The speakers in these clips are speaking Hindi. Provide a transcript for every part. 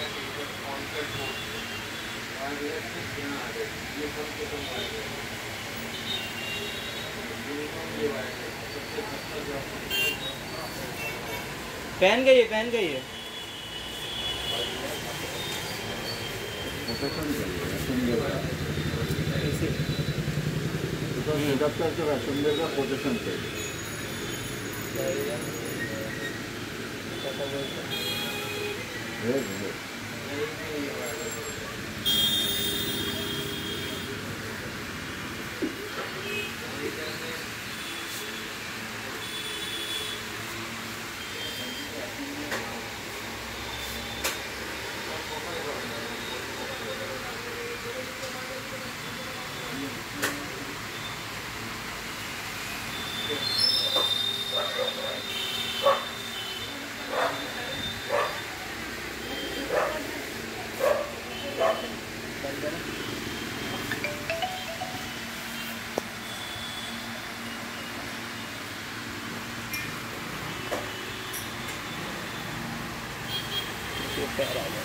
पहन गई है सुंदर का पोजीशन पे पैर आ गया।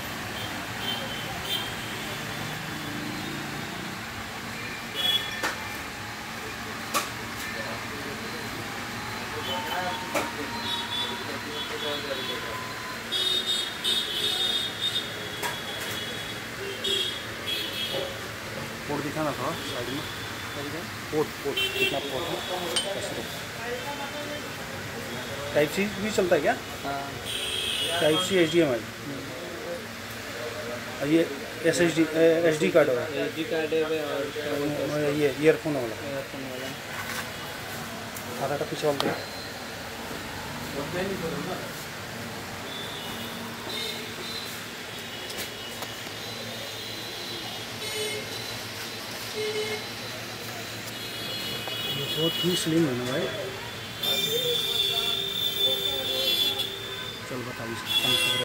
पोर्ट दिखाना था साइड में, पोर्ट कितना पोर्ट है? टाइप सी भी चलता है क्या? हाँ, टाइप सी HDMI, ये SD कार्ड होगा, SD कार्ड है और ये ईयरफोन वाला आधा का पीछे वाला बहुत ही स्लिम है ना भाई। चल बताइए।